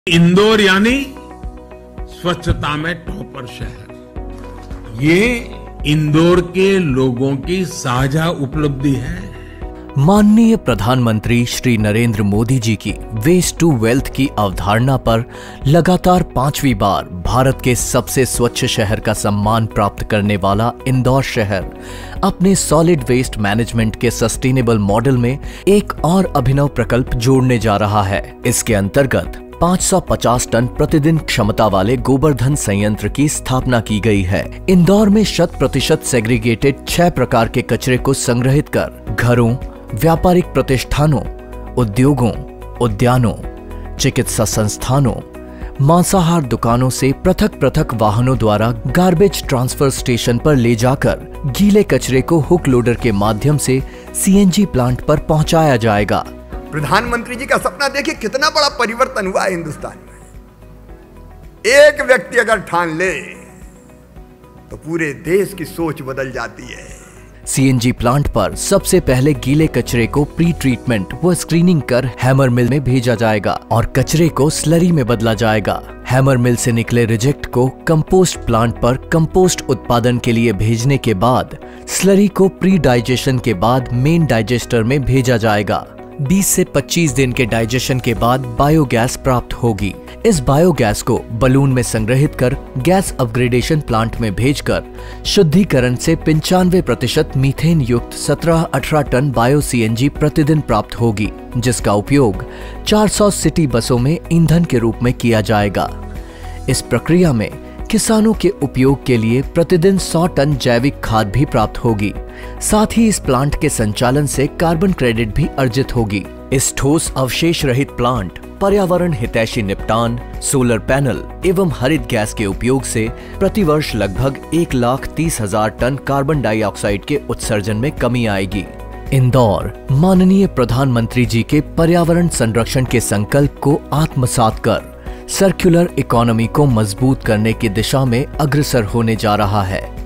इंदौर यानी स्वच्छता में टॉपर शहर। ये इंदौर के लोगों की साझा उपलब्धि है। माननीय प्रधानमंत्री श्री नरेंद्र मोदी जी की वेस्ट टू वेल्थ की अवधारणा पर लगातार 5वीं बार भारत के सबसे स्वच्छ शहर का सम्मान प्राप्त करने वाला इंदौर शहर अपने सॉलिड वेस्ट मैनेजमेंट के सस्टेनेबल मॉडल में एक और अभिनव प्रकल्प जोड़ने जा रहा है। इसके अंतर्गत 550 टन प्रतिदिन क्षमता वाले गोबरधन संयंत्र की स्थापना की गई है। इंदौर में 100% सेग्रीगेटेड 6 प्रकार के कचरे को संग्रहित कर घरों, व्यापारिक प्रतिष्ठानों, उद्योगों, उद्यानों, चिकित्सा संस्थानों, मांसाहार दुकानों से पृथक पृथक वाहनों द्वारा गार्बेज ट्रांसफर स्टेशन पर ले जाकर गीले कचरे को हुक लोडर के माध्यम से सीएनजी प्लांट पर पहुंचाया जाएगा। प्रधानमंत्री जी का सपना देखिए, कितना बड़ा परिवर्तन हुआ है हिंदुस्तान में। एक व्यक्ति अगर ठान ले तो पूरे देश की सोच बदल जाती है। सीएनजी प्लांट पर सबसे पहले गीले कचरे को प्री ट्रीटमेंट व स्क्रीनिंग कर हैमर मिल में भेजा जाएगा और कचरे को स्लरी में बदला जाएगा। हैमर मिल से निकले रिजेक्ट को कंपोस्ट प्लांट पर कंपोस्ट उत्पादन के लिए भेजने के बाद स्लरी को प्री डाइजेशन के बाद मेन डाइजेस्टर में भेजा जाएगा। 20 से 25 दिन के डाइजेशन के बाद बायोगैस प्राप्त होगी। इस बायोगैस को बलून में संग्रहित कर गैस अपग्रेडेशन प्लांट में भेजकर शुद्धिकरण से 95% मीथेन युक्त 17-18 टन बायो सीएनजी प्रतिदिन प्राप्त होगी, जिसका उपयोग 400 सिटी बसों में ईंधन के रूप में किया जाएगा। इस प्रक्रिया में किसानों के उपयोग के लिए प्रतिदिन 100 टन जैविक खाद भी प्राप्त होगी। साथ ही इस प्लांट के संचालन से कार्बन क्रेडिट भी अर्जित होगी। इस ठोस अवशेष रहित प्लांट पर्यावरण हितैषी निपटान, सोलर पैनल एवं हरित गैस के उपयोग से प्रतिवर्ष लगभग 1,30,000 टन कार्बन डाइऑक्साइड के उत्सर्जन में कमी आएगी। इंदौर माननीय प्रधानमंत्री जी के पर्यावरण संरक्षण के संकल्प को आत्मसात कर सर्कुलर इकोनॉमी को मजबूत करने की दिशा में अग्रसर होने जा रहा है।